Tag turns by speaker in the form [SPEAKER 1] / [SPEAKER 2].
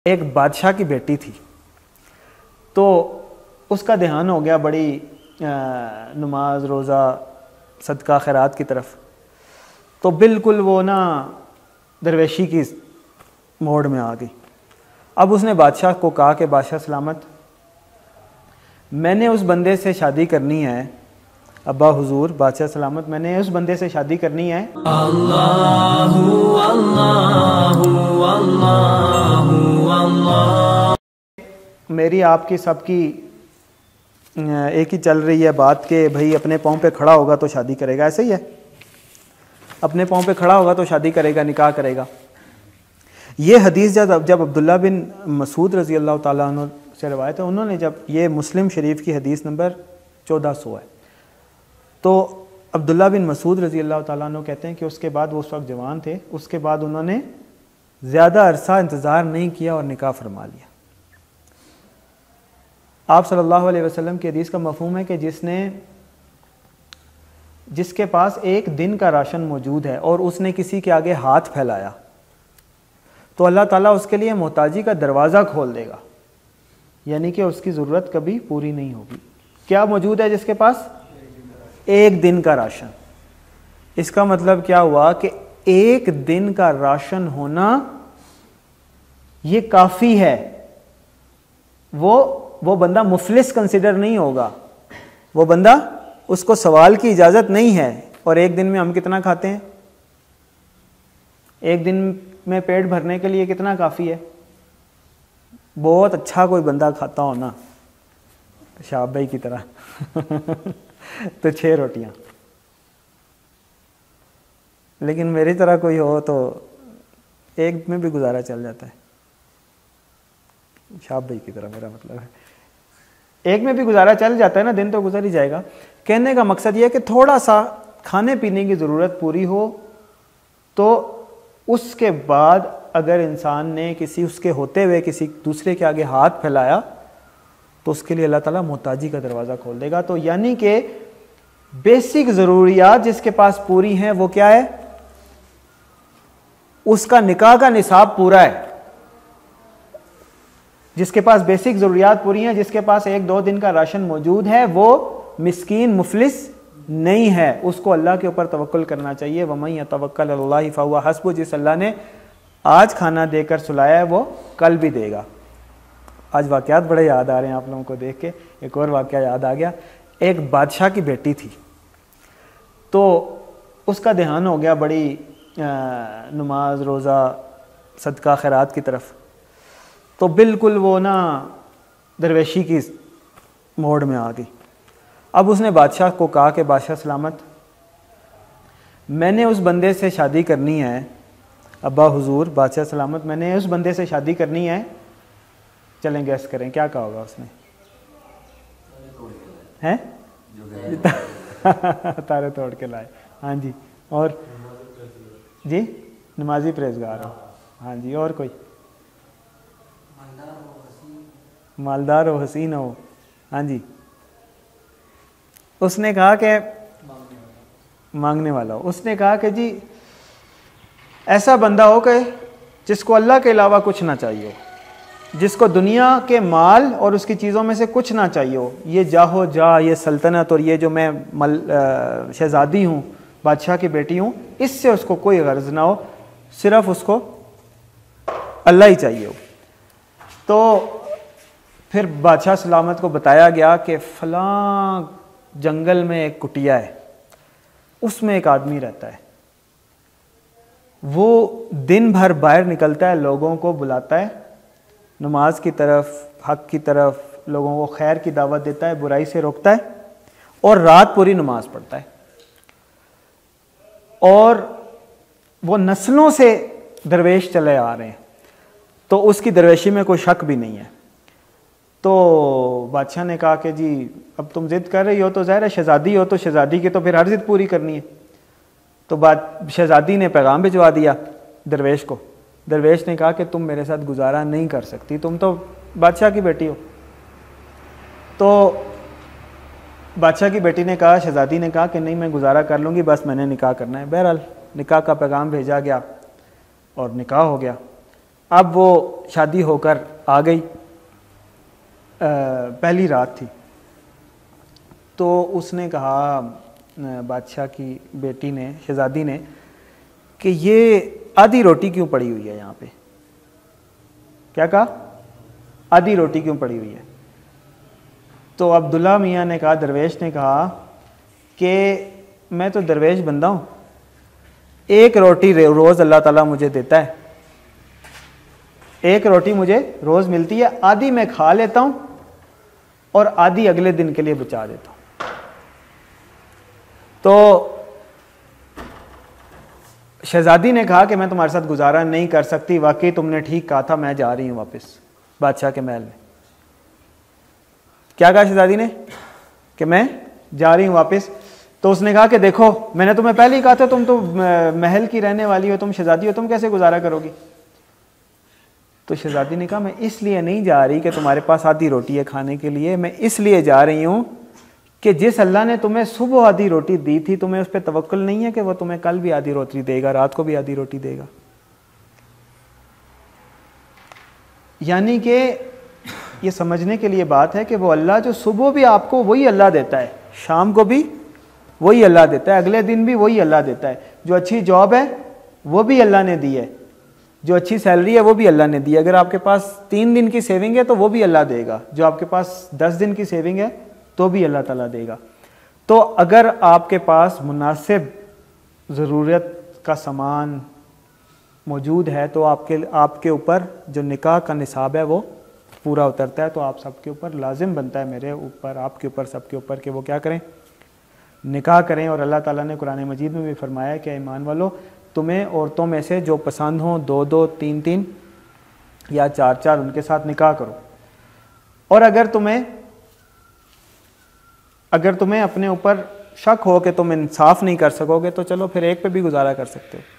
[SPEAKER 1] एक बादशाह की बेटी थी, तो उसका ध्यान हो गया बड़ी नमाज रोज़ा सदका खैरात की तरफ। तो बिल्कुल वो ना दरवेशी की मोड़ में आ गई। अब उसने बादशाह को कहा कि बादशाह सलामत, मैंने उस बंदे से शादी करनी है। अब्बा हुजूर बादशाह सलामत, मैंने उस बंदे से शादी करनी है। अल्लाहु अल्लाहु अल्लाहु अल्लाह। मेरी आपकी सबकी एक ही चल रही है बात कि भाई अपने पाँव पे खड़ा होगा तो शादी करेगा, ऐसे ही है। अपने पाँव पे खड़ा होगा तो शादी करेगा, निकाह करेगा। ये हदीस जब अब्दुल्ला बिन मसूद रज़ी अल्लाह ताला अन्हु से रवायत है, उन्होंने जब ये मुस्लिम शरीफ की हदीस नंबर 1400 है, तो अब्दुल्ला बिन मसूद रज़ी अल्लाह ताला अन्हु कहते हैं कि उसके बाद वो उस वक्त जवान थे, उसके बाद उन्होंने ज़्यादा अरसा इंतज़ार नहीं किया और निकाह फरमा लिया। आप सल्लल्लाहु अलैहि वसल्लम की हदीस का मफ़हूम है कि जिसके पास एक दिन का राशन मौजूद है और उसने किसी के आगे हाथ फैलाया तो अल्लाह ताला उसके लिए मोहताजी का दरवाज़ा खोल देगा, यानी कि उसकी ज़रूरत कभी पूरी नहीं होगी। क्या मौजूद है जिसके पास? एक दिन का राशन। इसका मतलब क्या हुआ कि एक दिन का राशन होना ये काफ़ी है। वो बंदा मुफलिस कंसिडर नहीं होगा, वो बंदा, उसको सवाल की इजाज़त नहीं है। और एक दिन में हम कितना खाते हैं? एक दिन में पेट भरने के लिए कितना काफ़ी है? बहुत अच्छा कोई बंदा खाता हो ना, शाब भाई की तरह तो 6 रोटियां, लेकिन मेरी तरह कोई हो तो एक में भी गुजारा चल जाता है। शाब भाई की तरह मेरा मतलब है, एक में भी गुजारा चल जाता है ना, दिन तो गुजर ही जाएगा। कहने का मकसद यह है कि थोड़ा सा खाने पीने की ज़रूरत पूरी हो, तो उसके बाद अगर इंसान ने किसी उसके होते हुए किसी दूसरे के आगे हाथ फैलाया तो उसके लिए अल्लाह ताला मोहताजी का दरवाज़ा खोल देगा। तो यानी कि बेसिक ज़रूरियात जिसके पास पूरी हैं वो क्या है? उसका निकाह का निसाब पूरा है। जिसके पास बेसिक ज़रूरियात पूरी हैं, जिसके पास 1-2 दिन का राशन मौजूद है, वो मिस्कीन मुफलिस नहीं है। उसको अल्लाह के ऊपर तवक्कुल करना चाहिए। वमन यतवक्कल अलल्लाहि फहुवा हस्बुह। जिस अल्लाह ने आज खाना देकर सुलाया है वो कल भी देगा। आज वाक़यात बड़े याद आ रहे हैं आप लोगों को देख के। एक और वाक़या याद आ गया। एक बादशाह की बेटी थी, तो उसका ध्यान हो गया बड़ी नमाज रोज़ा सदका खैरात की तरफ। तो बिल्कुल वो ना दरवेशी की मोड़ में आ गई। अब उसने बादशाह को कहा कि बादशाह सलामत, मैंने उस बंदे से शादी करनी है। अब्बा हुजूर बादशाह सलामत, मैंने उस बंदे से शादी करनी है। चलें गैस करें क्या कहा होगा उसने? हैं? तारे तोड़ के लाए। हाँ जी, और जी नमाजी परहेज़गार हो। हाँ जी, और कोई? मालदार हो, हसीन हो। हाँ जी, उसने कहा कि मांगने वाला हो। उसने कहा कि जी ऐसा बंदा हो कि जिसको अल्लाह के अलावा कुछ ना चाहिए हो, जिसको दुनिया के माल और उसकी चीज़ों में से कुछ ना चाहिए हो। ये जाहो जा, ये सल्तनत और ये जो मैं शहज़ादी हूँ, बादशाह की बेटी हूँ, इससे उसको कोई गर्ज ना हो, सिर्फ उसको अल्लाह ही चाहिए हो। तो फिर बादशाह सलामत को बताया गया कि फ़लाँ जंगल में एक कुटिया है, उसमें एक आदमी रहता है। वो दिन भर बाहर निकलता है, लोगों को बुलाता है नमाज की तरफ, हक की तरफ, लोगों को खैर की दावत देता है, बुराई से रोकता है, और रात पूरी नमाज पढ़ता है। और वो नस्लों से दरवेश चले आ रहे हैं, तो उसकी दरवेशी में कोई शक भी नहीं है। तो बादशाह ने कहा कि जी अब तुम ज़िद कर रही हो तो ज़ाहिर है शहज़ादी हो, तो शहज़ादी की तो फिर हर ज़िद पूरी करनी है। तो शहज़ादी ने पैगाम भिजवा दिया दरवेश को। दरवेश ने कहा कि तुम मेरे साथ गुजारा नहीं कर सकती, तुम तो बादशाह की बेटी हो। तो बादशाह की बेटी ने कहा, शहज़ादी ने कहा कि नहीं मैं गुजारा कर लूँगी, बस मैंने निकाह करना है। बहरहाल निकाह का पैगाम भेजा गया और निकाह हो गया। अब वो शादी होकर आ गई, पहली रात थी, तो उसने कहा बादशाह की बेटी ने, शहजादी ने, कि ये आधी रोटी क्यों पड़ी हुई है यहाँ पे। क्या कहा? आधी रोटी क्यों पड़ी हुई है। तो अब्दुल्ला मियाँ ने कहा, दरवेश ने कहा कि मैं तो दरवेश बंदा हूँ, एक रोटी रोज़ अल्लाह ताला मुझे देता है, एक रोटी मुझे रोज़ मिलती है, आधी मैं खा लेता हूँ और आधी अगले दिन के लिए बचा देता हूँ। तो शहजादी ने कहा कि मैं तुम्हारे साथ गुजारा नहीं कर सकती, वाकई तुमने ठीक कहा था, मैं जा रही हूँ वापस बादशाह के महल में। क्या कहा शहजादी ने? कि मैं जा रही हूँ वापस। तो उसने कहा कि देखो, मैंने तुम्हें पहले ही कहा था, तुम तो महल की रहने वाली हो, तुम शहजादी हो, तुम कैसे गुजारा करोगी। तो शहजादी ने कहा, मैं इसलिए नहीं जा रही कि तुम्हारे पास आधी रोटी है खाने के लिए, मैं इसलिए जा रही हूँ कि जिस अल्लाह ने तुम्हें सुबह आधी रोटी दी थी, तुम्हें उस पर तवक्कुल नहीं है कि वो तुम्हें कल भी आधी रोटी देगा, रात को भी आधी रोटी देगा। यानी कि ये समझने के लिए बात है कि वो अल्लाह जो सुबह भी आपको वही अल्लाह देता है, शाम को भी वही अल्लाह देता है, अगले दिन भी वही अल्लाह देता है। जो अच्छी जॉब है वो भी अल्लाह ने दी है, जो अच्छी सैलरी है वो भी अल्लाह ने दी है। अगर आपके पास 3 दिन की सेविंग है तो वो भी अल्लाह देगा, जो आपके पास 10 दिन की सेविंग है तो भी अल्लाह ताला देगा। तो अगर आपके पास मुनासिब ज़रूरत का सामान मौजूद है तो आपके ऊपर जो निकाह का निसाब है वो पूरा उतरता है। तो आप सबके ऊपर लाजिम बनता है, मेरे ऊपर, आपके ऊपर, सबके ऊपर, कि वो क्या करें, निकाह करें। और अल्लाह ताला ने कुरान मजीद में भी फरमाया कि ईमान वालों, तुम्हें औरतों में से जो पसंद हों 2-2, 3-3 या 4-4 उनके साथ निकाह करो। और अगर तुम्हें अपने ऊपर शक हो कि तुम इंसाफ नहीं कर सकोगे तो चलो फिर एक पे भी गुजारा कर सकते हो।